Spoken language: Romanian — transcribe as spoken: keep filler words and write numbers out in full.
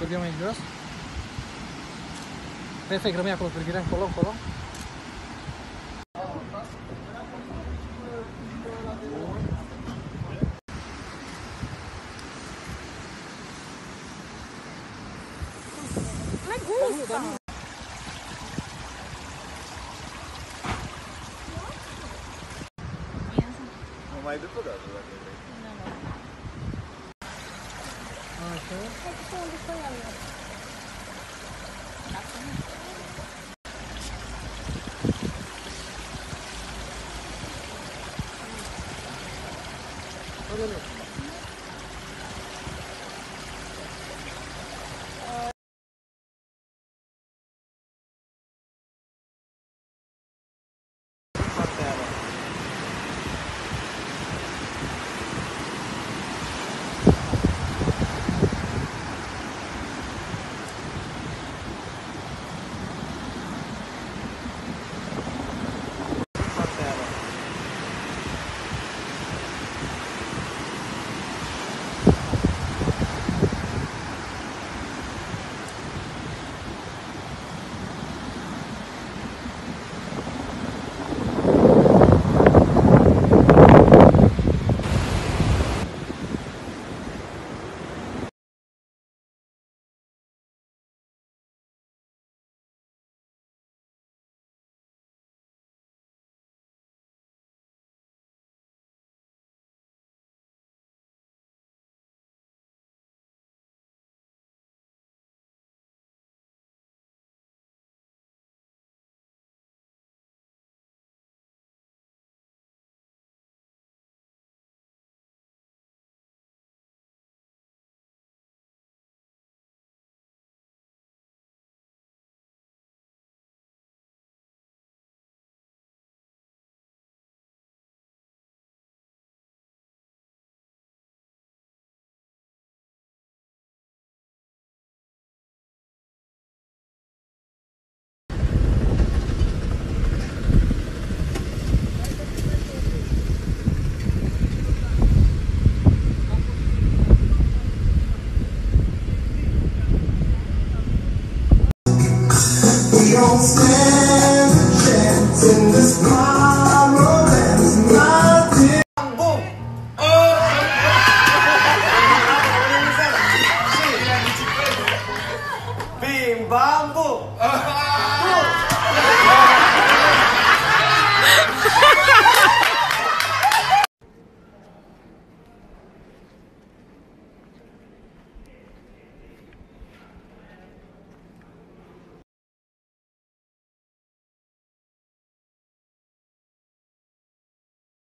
privirea mai jos. Perfect, rămâi acolo, privirea încolo, încolo. Mai gusta! Nu mai după dată, dacă vrei. Nu, nu. Așa. Hai să unde stă ea. Dacă nu. Hai, don't stand a chance in this wild romance, nothing. Boom! Oh! Bim bam boom!